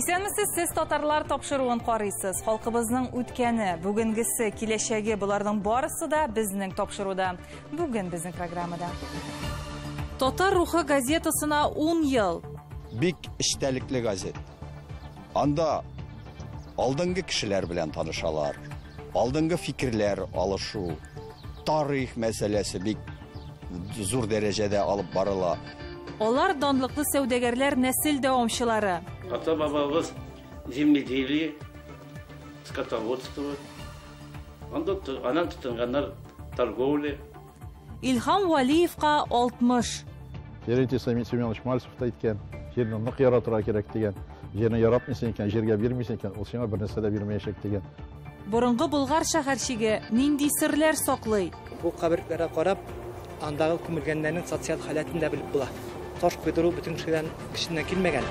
Исәнмесез, сез татарлар тапшыруын карыйсыз. Халкыбызның үткәне, бүгенгесе, киләчәге буларның барысы да безнең тапшыруда. Бүген безнең программада. Татар рухы газетасына 10 ел. Бик эчтәлекле газет. Анда алдынгы кешеләр белән танышалар. Алдынгы фикерләр алышу, тарих мәсьәләсе бик зур дәрәҗәдә алып барыла. Алар данлыклы сәүдәгәрләр нәсел дәвамчылары. Ата-бабабыз земледелие, скотоводство, анан тотынганнар торговля. Илһам Валиевка 60. Еренте Самит Семенович Мальцев әйткән, җирне нык яратырга кирәк дигән. Җирне яратмыйсың икән, җиргә бирмисең икән, ул сиңа бер нәрсә дә бирмәячәк дигән. Борынгы Болгар шәһәрчеге нинди серләр саклый? Бу каберләргә карап, андагы күмелгәннәрнең социаль халәтен дә белеп була. Таш куйдыру бүтән кешенән килмәгән.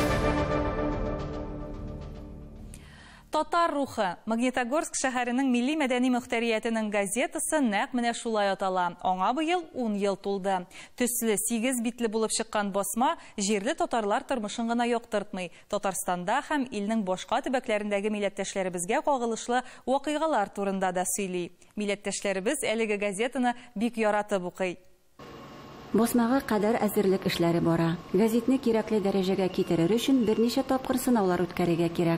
Татар рухы Магнитогорск шәһәренең милли мәдәни мөхтәриятенең газетасы нәкъ менә шулай атала. Аңа быел 10 ел тулды. Төсле 8 битле булып чыккан басма җирле татарлар тормышын гына яктыртмый. Татарстанда һәм илнең башка төбәкләрендәге милләттәшләребезгә кагылышлы вакыйгалар турында да сөйли. Милләттәшләребез әлеге газетаны бик яратып укый. Басмага кадәр әзерлек эшләре бара. Газетны кирәкле дәрәҗәгә китерер өчен берничә тапкыр сынаулар үткәрергә кирәк.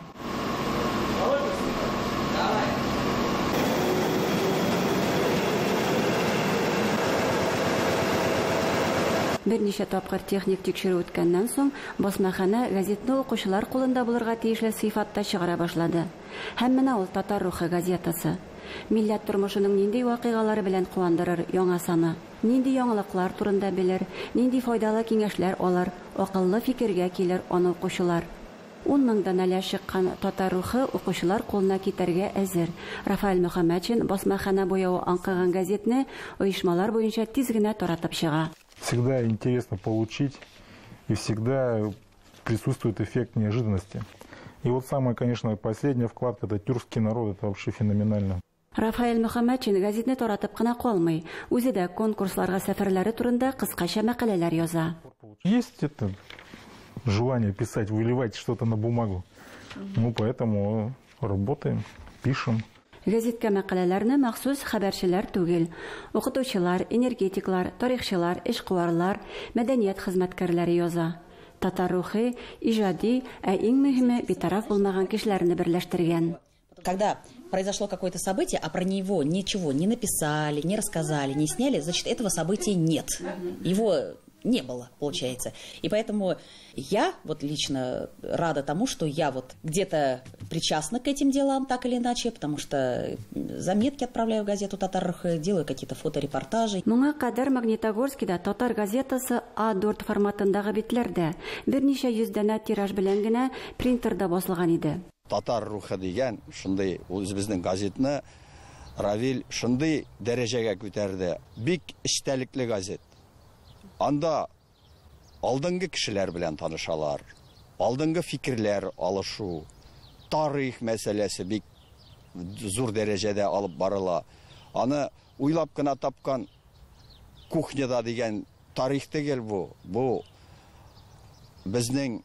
Берничә тапкыр техник тикшерү үткәннән соң, басмахана газетны укучылар кулында булырга тиешле сыйфатта чыгара башлады. Һәм менә ул Татар рухы газетасы. Милләт тормышының нинди вакыйгалары белән куандырыр яңа саны, нинди яңалыклар турында белер, нинди файдалы киңәшләр алар, акыллы фикергә килер аны укучылар. 10 меңдән әле чыккан Татар рухы укучылар кулына китәргә әзер. Рафаэль Мөхәммәтшин басмахана буявы аңкыган газетны оешмалар буенча тиз генә таратып чыга. Всегда интересно получить, и всегда присутствует эффект неожиданности. И вот самый, конечно, последний вклад, это тюркский народ, это вообще феноменально. Рафаэль Мөхәммәтшин газетны таратып кына калмый, үзе дә конкурсларга сәфәрләре турында кыскача мәкаләләр яза. Есть это желание писать, выливать что-то на бумагу. Ну, поэтому работаем, пишем. Газеткә мәкаләләрне махсус хәбәрчеләр түгел, укытучылар, энергетиклар, тарихчылар, эшкуарлар, мәдәният хезмәткәрләре яза. Татар рухы иҗади, ә иң мөһиме битараф булмаган кешеләрне берләштергән. Когда произошло какое-то событие, а про него ничего не написали, не рассказали, не сняли, значит, этого события нет. Его не было, получается. И поэтому я вот лично рада тому, что я вот где-то причастна к этим делам, так или иначе, потому что заметки отправляю в газету «Татар рухы», делаю какие-то фоторепортажи. Моңа кадәр Магнитогорскида Татар газетасы А4 форматындагы битләрдә берничә йөздәнә тираж белән генә принтерда басылган иде. Татар рухы дигән шундый үзебезнең газетны Равил шундый дәрәҗәгә күтәрде. Бик эчтәлекле газет. Анда алдынгы кешеләр белән танышалар. Алдынгы фикерләр алышу, тарих мәсьәләсе бик зур дәрәҗәдә алып барыла. Аны уйлап кына тапкан кухняда дигән тарих түгел бу. Бу безнең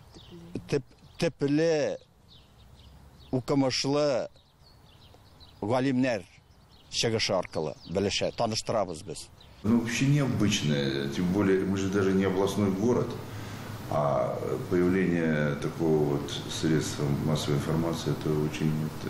төпле укымышлы галимнәр чыгышы аркылы белешә, таныштырабыз без. Ну, вообще необычное, тем более мы же даже не областной город, а появление такого вот средства массовой информации, это очень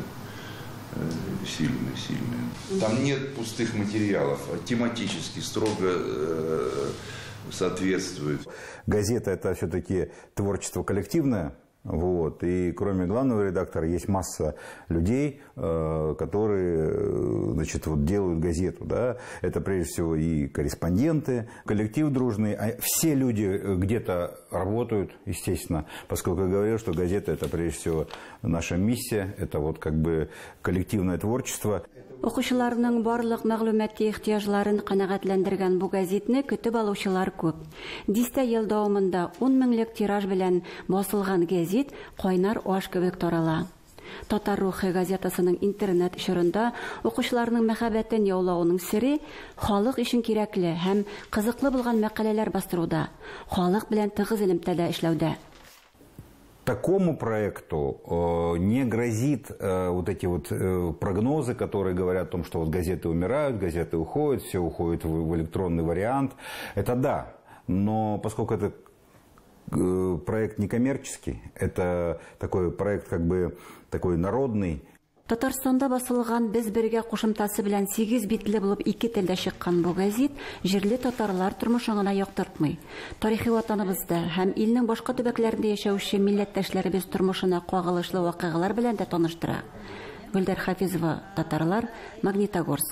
сильное. Там нет пустых материалов, а тематически строго соответствует. Газета – это все-таки творчество коллективное. Вот. И кроме главного редактора есть масса людей, которые, значит, вот делают газету. Да? Это прежде всего и корреспонденты, коллектив дружный. А все люди где-то работают, естественно, поскольку я говорил, что газета – это прежде всего наша миссия, это вот как бы коллективное творчество. Укучыларның барлык мәгълүмати ихтиҗларын канәгатьләндергән бу газетны көтеп алучылар күп. 10 ел дәвамында 10 меңлек тираж белән басылган газет кайнар аш кебек тарала. Татар рухы газетасының интернет эшерендә укучыларның мәхәббәтен яулауның сире халык өчен кирәкле һәм кызыклы булган мәкаләләр бастыруда, халык белән тыгыз элемтәдә эшләүдә. такому проекту не грозит вот эти вот прогнозы, которые говорят о том, что вот газеты умирают, газеты уходят, все уходит в электронный вариант. Это да, но поскольку это проект некоммерческий, это такой проект как бы такой народный. Татарстанда басылган «Без бергә» кушымтасы белән 8 битле булып 2 телдә чыккан бу гәзит җирле татарлар тормышын гына яктыртмый. Тарихи ватаныбызда һәм илнең башка төбәкләрендә яшәүче милләттәшләребез тормышына кагылышлы вакыйгалар белән дә таныштыра. Гөлдәр Хафизова, Татарлар, Магнитогорск.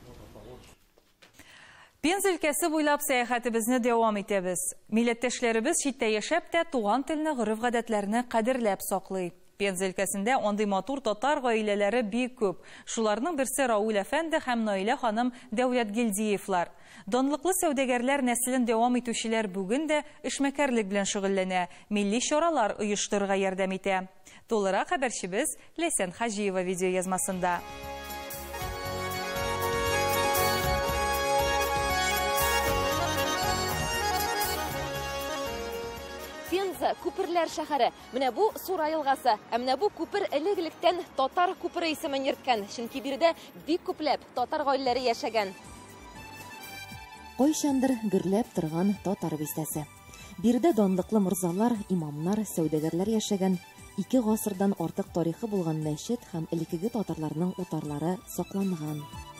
Пенза өлкәсе буйлап сәяхәтебезне дәвам итәбез. Милләттәшләребез читтә яшәп тә туган телне, гореф-гадәтләрне кадерләп саклый. Пенза өлкәсендә андый матур татар гаиләләре бик күп. Шуларның берсе Раул әфәнде һәм Наилә ханым Дәүләтгилдиевлар. Данлыклы сәүдәгәрләр нәселен дәвам итүчеләр бүген дә эшмәкәрлек белән шөгыльләнә, милли чаралар оештырырга ярдәм итә. Тулырак хәбәрчебез Ләйсән Хаҗиева видеоязмасында. Пенза күперләр шәһәре. Менә бу Сура елгасы, ә менә бу күпер элек-электән татар күпере исемен йөрткән. Чөнки биредә бик күпләп татар гаиләләре яшәгән. Кайчандыр гөрләп торган татар бистәсе. Биредә данлыклы морзалар, имамнар, сәүдәгәрләр яшәгән. 2 гасырдан артык тарихы булган мәчет һәм элекеге татарларның утарлары сакланган.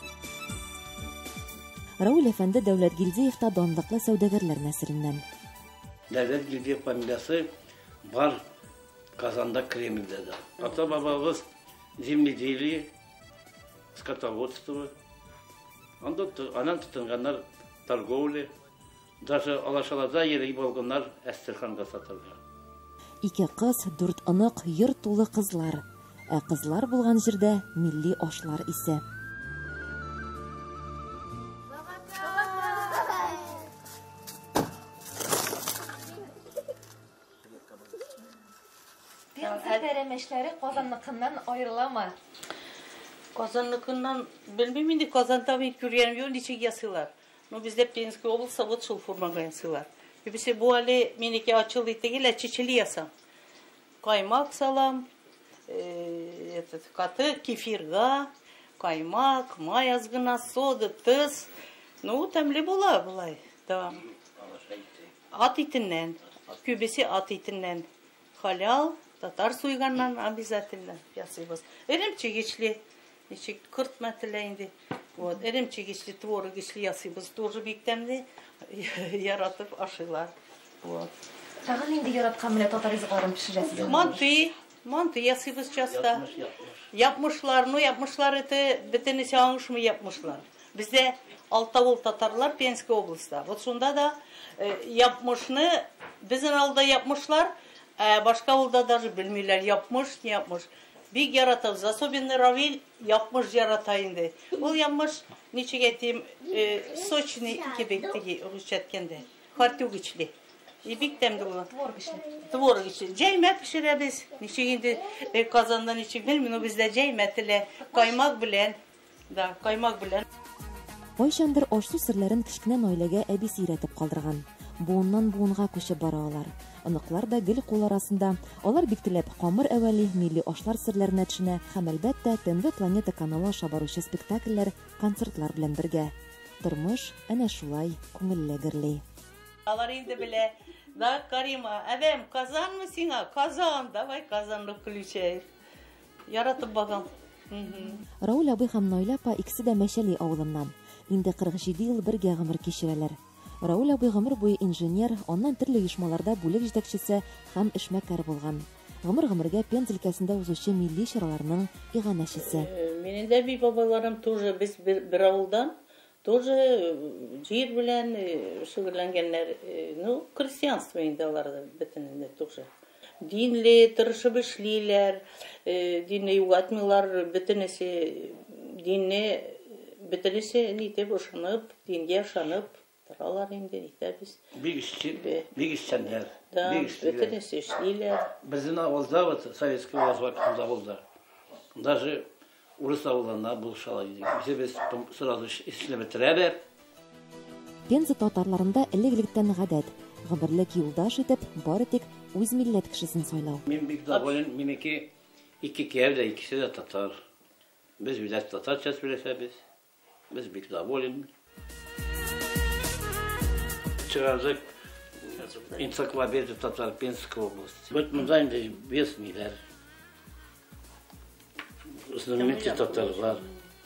Раул әфәнде Дәүләтгилдиев та данлыклы сәүдәгәрләр нәселеннән. Дәүләтгилдиев фамилиясы бар Казанда, Кремльдә дә. Ата-бабабыз земледелие, скотоводство. Анан тотынганнар торговля. Даже Алашалада йөри булганнар Әстерханга сатарга. 2 кыз, 4 ынык, йорт тулы кызлар. Ә кызлар булган җирдә милли ашлар исе. Пәрәмәчләре Казанныкыннан аерыламы? Казанныкыннан белмим инде, Казанда бит күргәнем юк, ничек ясыйлар. Ну бездә Пенза областы вот шул формага ясыйлар. Бибесе бу әле минеке ачылды тегелә чечели ясам. Каймак салам, каты кефирга, каймак, май азгына, сода, тыз. Ну тәмле була булай. Тамам. Ат итеннән, күбесе ат итеннән. Халял, татар суйганнан обязательно ясыйбыз. Эремчегечле, ничек кырт мәтеле инде. Вот, эремчегечле, творогечле ясыйбыз. Тоже бик тәмле яратып ашыйлар. Вот. Тагын инде яраткан менә татар ризыкларын пешерәсез. Манты ясыйбыз часто. Yapmışlar, ну yapmışlar это бөтенесе аңышмы yapmışlar. Бездә Алтавыл татарлар Пенза областында. Вот шунда да yapmışны безнең алда yapmışlar. Башка авылда даже белмиләр, yapmış, не yapmış. Бик яратабыз, особенно Равил yapmış ярата инде. Ул yapmış, ничек әйтим, сочный кебек теге русчаткәндә. Хартугычлы. И бик тәмле була. Творогычлы. Җәймә пешерәбез. Ничек инде Казанда ничек белмим, но бездә җәймә теле, каймак белән. Да, каймак белән. Кайчандыр ашу серләрен кечкенә Наиләгә әбисе өйрәтеп калдырган. Буыннан буынга күчеп бара алар. Аныклар да гел кул арасында. Алар бик теләп камыр әвәли милли ашлар серләренә төшенә һәм әлбәттә ТНВ Планета каналы аша баручы спектакльләр, концертлар белән бергә. Тормыш әнә шулай күңелле гөрли. Алар инде белә. Да, Карима, әдәм, Казанмы сиңа? Казан, давай Казанны включай. Яратып багам. Раул абый һәм Наилә апа икесе дә Мәчәли авылыннан. Инде 47 ел бергә гомер кичерәләр. Раул абый гомер буе инженер, аннан төрле оешмаларда бүлек җитәкчесе һәм эшмәкәр булган. Гомергә Пенза өлкәсендә узучы милли чараларның иганәчесе. Минем дә бик бабаларым тоже без бер авылдан, тоже җир белән шөгыльләнгәннәр. Ну, крестьянство инде аларда бөтенләй тоже. Динле тырышып эшлиләр, динне югатмыйлар, бөтенесе динне бөтенесе нитеп ышанып, дингә ышанып торалар инде итәбез. Бик эшчәннәр. Да, бөтенесе эшлиләр. Безнең авылда, вот советский авылда, даже урыс авылына булышалар иде. Без сразу эшләп бетерәбез. Пенза татарларында элек-электән гадәт. гомерлек юлдаш итеп бары тик үз милләт кешесен сайлау. Мин бик доволен, минеке ике кияр да икесе дә татар. Без билет татарча сөйләшәбез. Без бик доволен. Чыгардык энциклопедия Татар-Пенской области. Вот мы заняли вес миллиард. Знаменитый татарлар.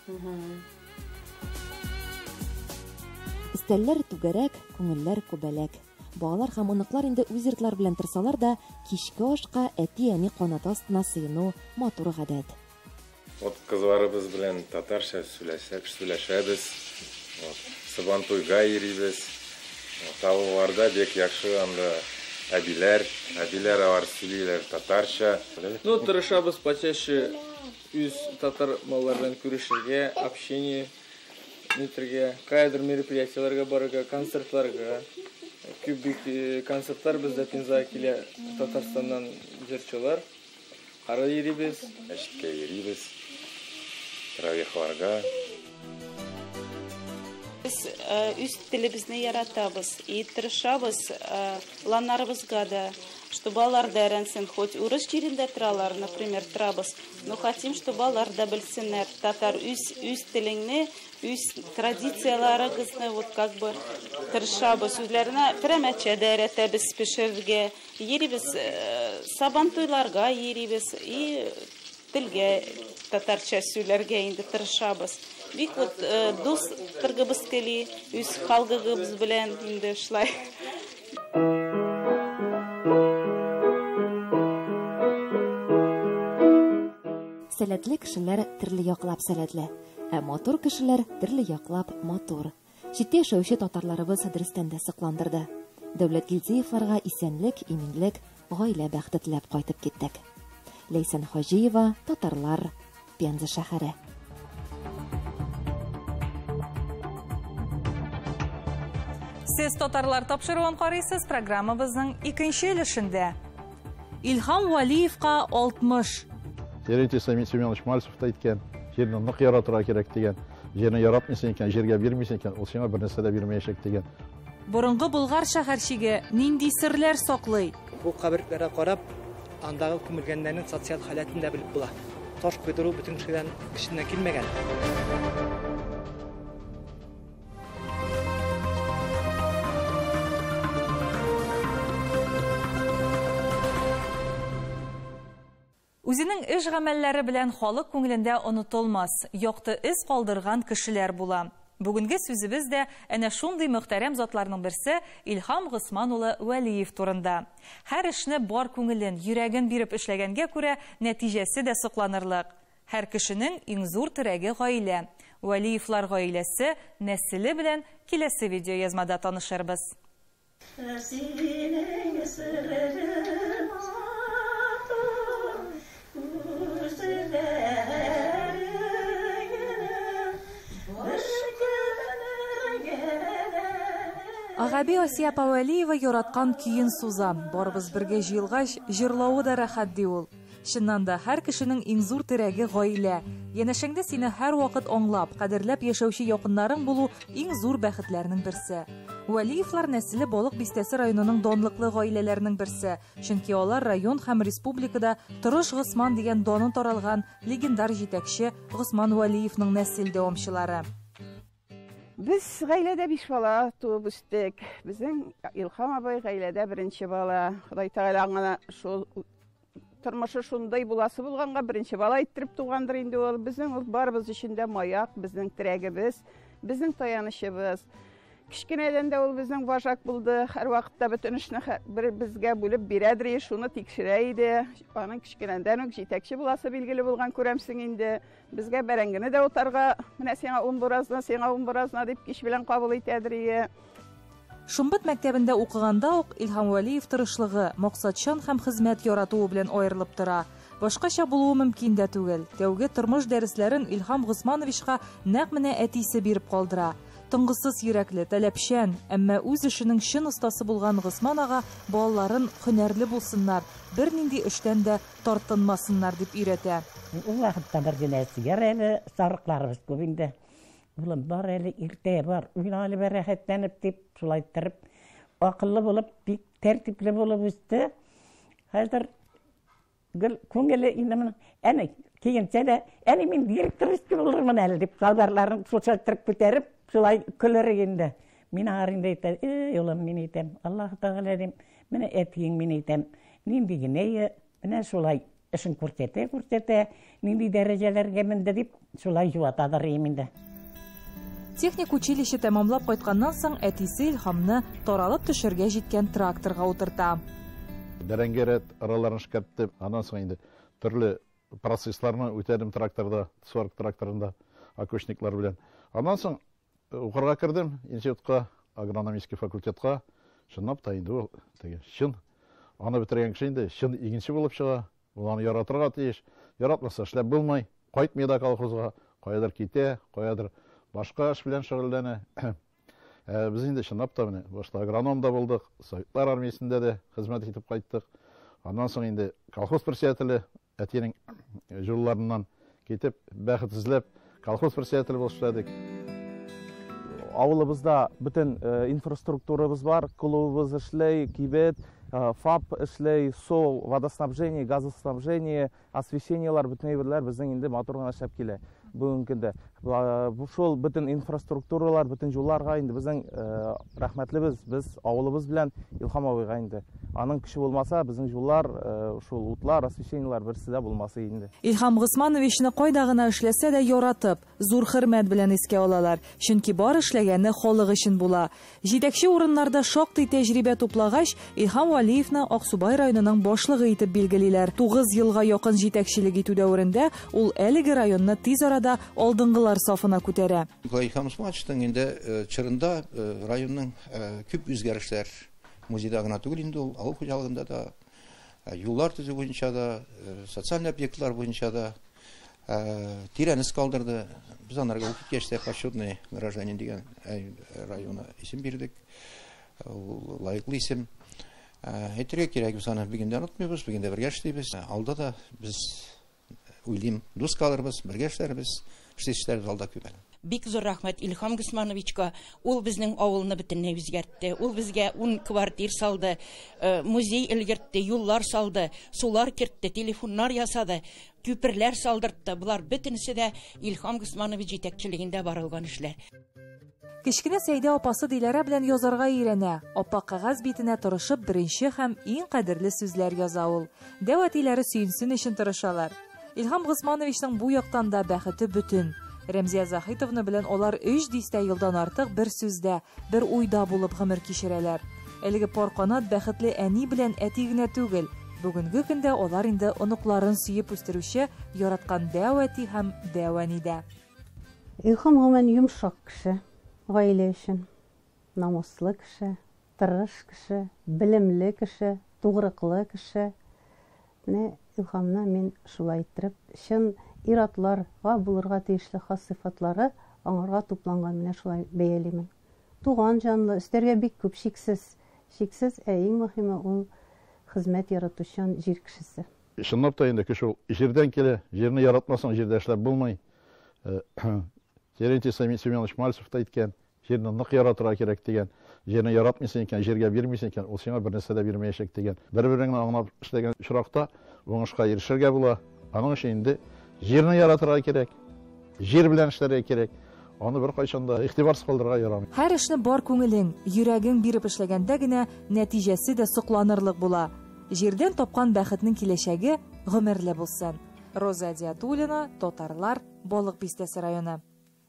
Истәлләр түгәрәк, күңелләр күбәләк. Балалар һәм оныклар инде үз йортлар белән торсалар да, кичке ашка әти-әни канаты астына сыену матур гадәт. Вот кызларыбыз белән татарча сөйләшәбез. Сабантуйга йөрибез. Авылларда бик яхшы анда әбиләр алар сөйлиләр татарча. Ну, тырышабыз почаще үз татар маллардан күрешергә, общение итәргә, кайдыр мероприятиеләргә барырга, концертларга. Күп концертлар бездә Пензага килә, Татарстаннан җырчылар. Ары йөрибез, мәчеткә йөрибез. Равихларга. Biz üz dilimizni yaratабыз, и тырышабыз ланарыбызга да, чтобы балалар да öğrensin, хоть урыс җирендә торалар, например, торабыз, но хотим, чтобы балалар да белсеннәр татар үз телеңне, үз традицияларыгызны вот как бы тырышабыз, үзләренә пәрәмәтчә дә öğретәбез пешерергә, йөрибез сабантуйларга йөрибез, и телгә татарча сөйләргә инде тырышабыз. Бик вот дус тыргыбыз кели, үз халкыбыз белән инде шулай. Сәләтле кешеләр төрле яклап сәләтле, ә матур кешеләр төрле яклап матур. Читтә яшәүче татарларыбыз дөрестән дә сокландырды. Дәүләт Гилзиевларга исәнлек, иминлек, гаилә бәхете теләп кайтып киттек. Ләйсән Хаҗиева, Татарлар, Пенза шәһәре. Сез татарлар тапшыруын карыйсыз программабызның икенче өлешендә. Илһам Валиевка 60. Терентий Семенович Мальцев та әйткән, җирне нык яратырга кирәк дигән. Җирне яратмыйсың икән, җиргә бирмисең икән, ул сиңа бернәрсә дә бирмәячәк дигән. Борынгы Болгар шәһәрчеге нинди серләр саклый? Бу каберләргә карап, андагы күмелгәннәрнең социаль халәтен дә белеп була. Таш куйдыру бөтен кешенә килмәгән. Үзенең эш гамәлләре белән халык күңелендә онытылмас, якты эз калдырган кешеләр була. Бүгенге сүзебез дә әнә шундый мөхтәрәм затларның берсе Илһам Госман улы Вәлиев турында. Һәр эшне бар күңелен, йөрәген биреп эшләгәнгә күрә нәтиҗәсе дә сокланырлык. Һәр кешенең иң зур терәге гаилә. Вәлиевлар гаиләсе нәселе белән киләсе видеоязмада танышырбыз. Агаби Асия Павалиева яраткан көен суза. Барыбыз бергә җыелгач, җырлавы да рәхәт ди ул. Чыннан да һәр кешенең иң зур терәге гаилә. Янәшәңдә сине һәр вакыт аңлап, кадерләп яшәүче якыннарың булу иң зур бәхетләрнең берсе. Вәлиевлар нәселе Балык Бистәсе районының данлыклы гаиләләренең берсе. Чөнки алар район һәм республикада Тырыш Госман дигән данын таралган легендар җитәкче Госман Вәлиевнең нәсел дәвамчылары. Biz гаиләдә 5 бала туып үстек. Безнең Илһам абый гаиләдә беренче бала. Ходай Тәгалә аңа шул тормышы шундай буласы булганга беренче бала иттереп тугандыр инде ул. Безнең ул барыбыз өчен дә маяк, безнең терәгебез, безнең таянычыбыз. Кичкенәдән дә ул безнең вожак булды. Һәр вакытта бөтен эшне безгә бүлеп бирәдер, шуны тикшерә иде. Аның кичкенәдән үк җитәкче буласы билгеле булган күрәмсең инде. Безгә бәрәңгене дә утарга, менә сиңа 10 буразна, сиңа 10 буразна дип кич белән кабул итәдер. Шумбат мәктәбендә укыганда ук Илһам Вәлиев тырышлыгы, максатчан һәм хезмәт яратуы белән аерылып тора. Башкача булуы мөмкин дә түгел. Тәүге тормыш дәресләрен Илһам Госмановичка нәкъ менә әтисе биреп калдыра. Тыңгысыз йөрәкле, таләпчән, әмма үз эшенең чын остасы булган Госман ага балаларын һөнәрле булсыннар, бернинди эштән дә тартынмасыннар дип өйрәтә. Ул вакытта бер генә сигарәле сарыкларыбыз күп инде. Улым бар әле иртә бар, уйланып рәхәтләнеп дип шулай торып, акыллы булып, бик тәртипле булып үсте. Хәзер күңеле инде әне кийинчә дә әне мин директор үсте булырмын әле дип салбарларын шулчаттырып күтәреп, шулай көлер инде. Мин арында әйтә, улым мин әйтәм, Аллаһ Тәгалә дим, менә әтиң мин әйтәм, нинди генә менә шулай эшен күрсәтә, нинди дәрәҗәләргә менде дип, шулай җуатадыр инде. Техник училище тәмамлап кайтканнан соң әтисе Илһамны таралып төшәргә җиткән тракторга утырта. Дәрәңгәрәт араларын шкәрттеп, аннан соң инде төрле процессларны үтәдем тракторда, сварка тракторында, окошниклар белән. Аннан соң укырга кердем, институтка, агрономический факультетка. Чынлап та инде ул чын. Аны бетергән кеше инде чын игенче булып чыга. Ул аны яратырга тиеш. Яратмаса эшләп булмый. Кайтмый да колхозга, каядыр китә, каядыр башка эш белән шөгыльләнә. Без инде чынлап та менә башта агроном да булдык, Советлар армиясендә дә хезмәт итеп кайттык. Аннан соң инде колхоз председателе әтинең җулларыннан китеп, бәхет эзләп колхоз председателе булып эшләдек. Авылыбызда бүтән инфраструктурабыз бар, клубыбыз эшләй, кибет, ФАП эшләй, су, водоснабжение, газоснабжение, освещениелар, бүтән әйберләр безнең инде матур гына эшләп килә. Бүгенге көндә шул бүтән инфраструктуралар, бүтән юлларга инде безнең рәхмәтлебез, без авылыбыз белән Илһам абыйга инде. Аның көче булмаса, безнең юллар, шул утлар, освещениелар берсе дә булмаса инде. Илһам Госмановичны кайда гына эшләсә дә яратып, зур хөрмәт белән искә алалар. Чөнки бар эшләгәне халык өчен була. Җитәкче урыннарда шактый тәҗрибә туплагач, Илһам Валиевны Аксубай районының башлыгы итеп билгелиләр. 9 елга якын җитәкчелек итү дәверендә ул әлеге районны тиз арада алдынгылар сафына күтәрә. Илһам Госмановичның инде чорында районның күп үзгәрешләр музейда гына түгел инде ул авыл хуҗалыгында да, юллар төзү буенча да, социаль объектлар буенча да тирән эз калдырды. Без анарга укыткәчтә почетный гражданин дигән района исем бирдек. Лайыклы исем. Әйтергә кирәк, без аны бигендә онытмыйбыз, бигендә бергә эшлибез. Алда да без уйлыйм, дус калырбыз, бергә эшләрбез, эшләр алда күп. Бик зур рәхмәт Илһам Госмановичка. Ул безнең авылны бөтенләй үзгәртте. Ул безгә 10 квартир салды, музей элгертте, юллар салды, сулар кертте, телефоннар ясады, күперләр салдыртты. Булар бөтенесе дә Илһам Госманович җитәкчелегендә барылган эшләр. Кечкенә Сәйдә апасы Диләрә белән язарга өйрәнә. Апа кагаз битенә тырышып беренче һәм иң кадерле сүзләр яза ул. Дәвәтиләре сөенсен өчен тырышалар. Илһам Госмановичның бу яктан да бәхете бүтән. Рәмзия Заһитовна белән алар 3 дистә елдан артык бер сүздә, бер уйда булып гомер кичерәләр. Әлеге пар канат бәхетле әни белән әти генә түгел. Бүгенге көндә алар инде оныкларын сөеп үстерүче, яраткан дәвәти һәм дәвәнидә. Илһам гомән йомшак кеше, гаилә өчен намуслы кеше, тырыш кеше, белемле кеше, тугрыклы кеше. Менә Илһамны мин шулай иттереп, чын иратларга булырга тиешле хас сыйфатлары аңарга тупланган менә шулай бәялимен. Туган җанлы, өстәргә бик күп шиксез, иң мөһиме ул хезмәт яратучан җир кешесе. Чынлап та инде кеше җирдән килә, җирне яратмасаң җирдә эшләп булмый. Терентий Семенович Мальцев та әйткән, җирне нык яратырга кирәк дигән. Җирне яратмыйсың икән, җиргә бирмисең икән, ул сиңа бернәрсә дә бирмәячәк дигән. Бер-береңне аңлап эшләгән очракта уңышка ирешергә була. Аның өчен инде җирне яратырга кирәк, җир белән эшләргә кирәк. Аны бер кайчанда игътибарсыз калдырырга ярамый. Һәр эшне бар күңелең, йөрәгең биреп эшләгәндә генә нәтиҗәсе дә сокланырлык була. Җирдән тапкан бәхетнең киләчәге гомерле булсын. Роза Диатуллина, Татарлар, Балык Бистәсе районы.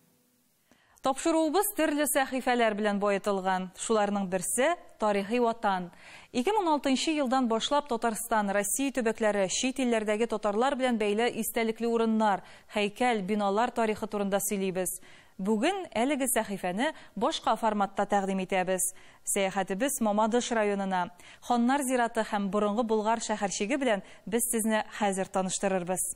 Тапшыруыбыз төрле сәхифәләр белән баетылган. Шуларның берсе тарихи ватан. 2016 елдан башлап Татарстан, Россия төбәкләре, чит илләрдәге татарлар белән бәйле истәлекле урыннар, һәйкәл, биналар тарихы турында сөйлибез. Бүген әлеге сәхифәне башка форматта тәкъдим итәбез. Сәяхәтебез Мамадыш районына. Ханнар зираты һәм борынгы Болгар шәһәрчеге белән без сезне хәзер таныштырырбыз.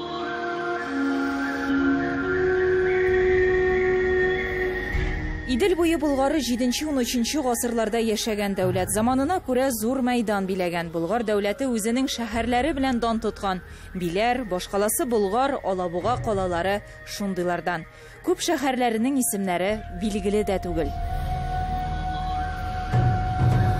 Идел буе Болгары 7-13 гасырларда яшәгән дәүләт. Заманына күрә зур мәйдан биләгән. Болгар дәүләте үзенең шәһәрләре белән дан тоткан. Биләр, башкаласы Болгар, Алабуга калалары шундыйлардан. Күп шәһәрләренең исемнәре билгеле дә түгел.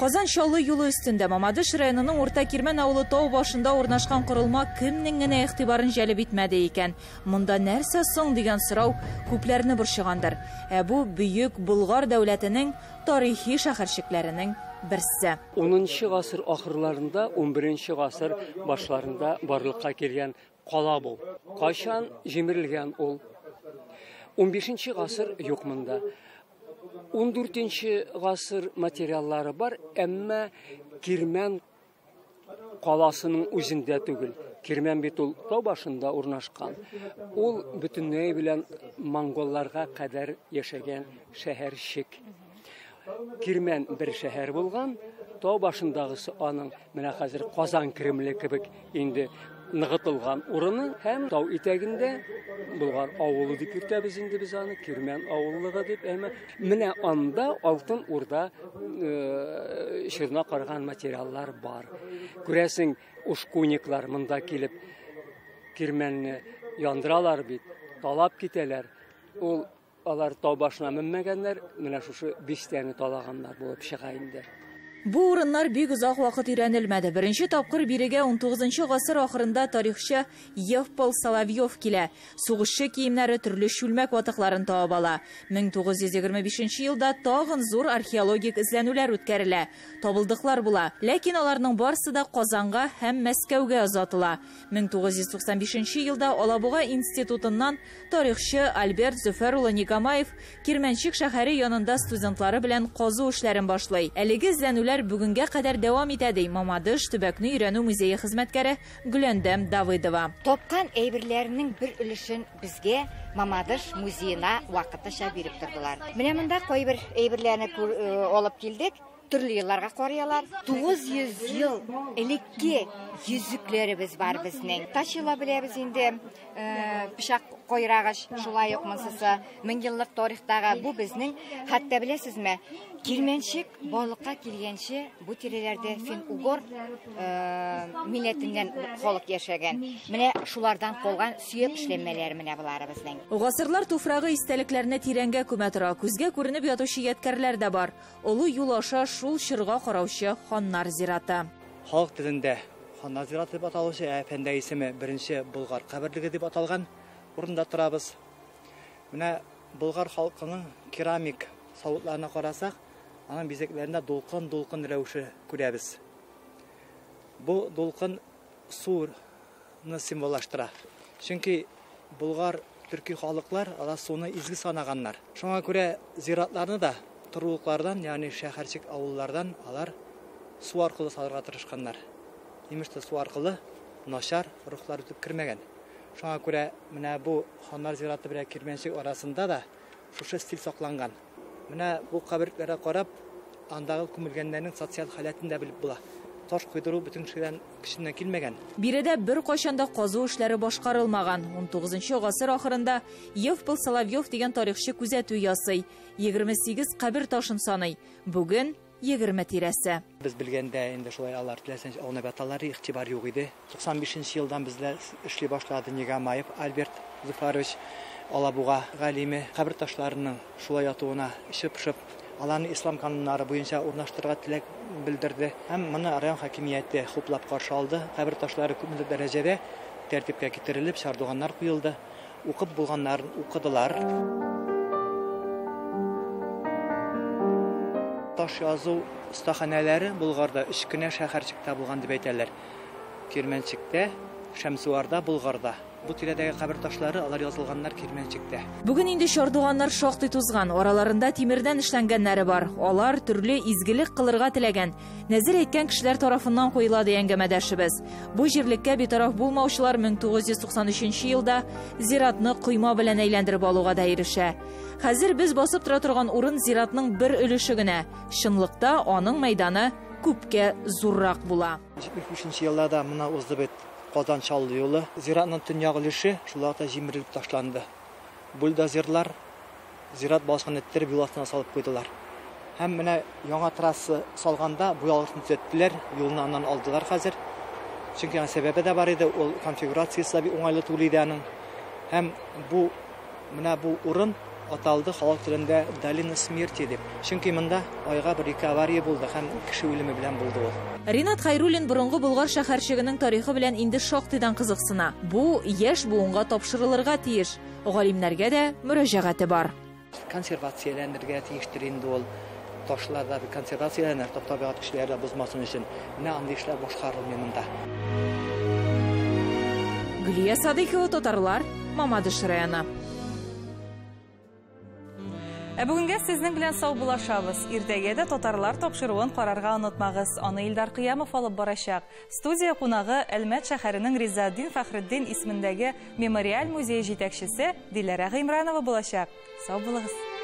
Казан Чаллы юлы өстендә Мамадыш районының Урта Кирмән авылы тау башында урнашкан корылма кемнең генә игътибарын җәлеп итмәде икән. Монда нәрсә соң дигән сорау күпләрне борчыгандыр. Бу бөек Болгар дәүләтенең тарихи шәһәрчекләренең берсе. 10 гасыр ахырларында, 11 гасыр башларында барлыкка килгән кала бу. Кайчан җимерелгән ул? 15 гасыр юк монда. 14 гасыр материаллары бар, әмма Кирмән каласының үзендә түгел. Кирмән бит ул тау башында урнашкан. Ул бөтенләй белән монголларга кадәр яшәгән шәһәрчек. Кирмән бер шәһәр булган, тау башындагысы аның менә хәзер Казан Кремле кебек инде ныгытылган урыны һәм тау итәгендә Болгар авылы дип йөртәбез инде biz аны, Кирмән авыллыгы дип. Менә анда Алтын Урда ширна карган материаллар бар. Күрәсең, ушкуниклар монда килеп Кирмәнне яндыралар бит, талап китәләр. Ул алар тау башына менмәгәннәр, менә шушы бистәне талаганнар булып чыга инде. Бу урыннар бик озак вакыт өйрәнелмәде. Беренче тапкыр бирегә 19 гасыр ахырында тарихчы Евпол Соловьев килә. Сугышчы киемнәре төрле шүлмәк ватыкларын табып ала. 1925 елда тагын зур археологик эзләнүләр үткәрелә. Табылдыклар була, ләкин аларның барысы да Казанга һәм Мәскәүгә озатыла. 1995 елда Алабуга институтыннан тарихчы Альберт Зөфәр улы Никомаев Кирмәнчек шәһәре янында студентлары белән казу эшләрен башлый. Әлеге эзләнүләр бүгенгә кадәр дәвам итә ди Мамадыш төбәкне өйрәнү музее хезмәткәре Гөләндәм Давыдова. Топкан әйберләрнең бер өлешен безгә Мамадыш музеена вакытлыча биреп тордылар. Менә монда кайбер әйберләрне алып килдек. Төрле елларга карыялар. 900 ел элекке йөзүкләребез бар безнең. Ташыла беләбез инде пишак койрагыч, шулай ук монсысы 1000 еллык тарихтагы бу безнең, хәтта беләсезме, Кирмәнчек балыкка килгәнче бу тирәләрдә фин-угор милләтеннән халык яшәгән. Менә шулардан калган сөяк эшләнмәләр менә булары безнең. Гасырлар туфрагы истәлекләрне тирәнгә күмә тора. Күзгә күренеп ятучы ядкәрләр дә бар. Олы юл аша шул чырга караучы ханнар зираты. Халык телендә ханнар зираты дип аталучы әфәндә исеме беренче Болгар каберлеге дип аталган урында торабыз. Менә Болгар халкының керамик савытларына карасак, аның бизекләрендә дулкын рәвеше күрәбез. Бу дулкын суны символлаштыра. Чөнки Болгар төрки халыклар алар суны изге санаганнар. Шуңа күрә зиратларны да торулыклардан, ягъни шәһәрчек авыллардан алар су аркылы салырга тырышканнар. Имештә су аркылы начар рухлар үтеп кирмәгән. Шуңа күрә менә бу ханнар зираты белән Кирмәнчек арасында да шушы стиль сакланган. Менә бу каберләргә карап, андагы күмелгәннәрнең социаль халәтен дә белеп була. Таш куйдыру бөтен кешеннән килмәгән. Биредә бер кайчанда казу эшләре башкарылмаган. 19 гасыр ахырында Евпол Соловьев дигән тарихчы күзәтү ясый. 28 кабер ташын саный. Бүген 20 тирәсе. Без белгәндә инде шулай алар теләсәнчә авнабаталары игътибар юк иде. 95 елдан бездә эшли башлады Никомаев Альберт Зөфәрович, Алабуга галиме кабер ташларының шулай ятуына ишеп пешеп, аларны ислам кануннары буенча урнаштырырга теләк белдерде. Һәм моны район хакимияте хуплап каршы алды. Кабер ташлары күпме дәрәҗәдә тәртипкә китерелеп, чардуганнар куелды. Укып булганнарын укыдылар. Таш язу стаханәләре Болгарда 3 кенә шәһәрчектә булган дип әйтәләр. Кирмәнчектә, Шәмсуарда, Болгарда. Бу тирәдәге кабер ташлары алар язылганнар Кирмәнчектә. Бүген инде чардуганнар шактый тузган, араларында тимердән эшләнгәннәре бар. Алар төрле изгелек кылырга теләгән. Нәзер әйткән кешеләр тарафыннан куела дигән гәмәдәшебез. Бу җирлеккә битараф булмаучылар 1993 елда зиратны койма белән әйләндереп алуга да ирешә. Хәзер без басып тора торган урын зиратның бер өлеше генә. Чынлыкта аның мәйданы күпкә зуррак була. 73 елда моны узды бит Казан Чаллы юлы. Зиратның төньяк өлеше шуларда җимерелеп ташланды. Бульдозерлар зират башын эттереп юл астына салып куйдылар. Һәм менә яңа трасса салганда бу ялгышны төзәттеләр, юлны аннан алдылар хәзер. Чөнки аның сәбәбе дә бар иде, ул конфигурациясе бик уңайлы түгел иде аның. Һәм бу менә бу урын аталды халык телендә долина смерти дип. Чөнки монда айга бер ике авария булды һәм кеше үлеме белән булды ул. Ринат Хайруллин борынгы Болгар шәһәрчегенең тарихы белән инде шактыйдан кызыксына. Бу яшь буынга тапшырылырга тиеш. Галимнәргә дә мөрәҗәгате бар. Консервацияләнергә тиештер инде ул. Ташларда bir konservasiyalanır, табигать кешеләр дә бозмасын өчен. Менә андый эшләр башкарылмый монда. Гөлия Садыйкова, Татарлар, Мамадыш районы. Бүгенгә сезнең белән сау булашабыз. Иртәгә дә татарлар тапшыруын карарга онытмагыз. Аны Илдар Кыямов алып барачак. Студия кунагы Әлмәт шәһәренең Ризаддин Фәхреддин исемендәге мемориаль музей җитәкчесе Диләрә Гыймранова булачак. Сау булыгыз.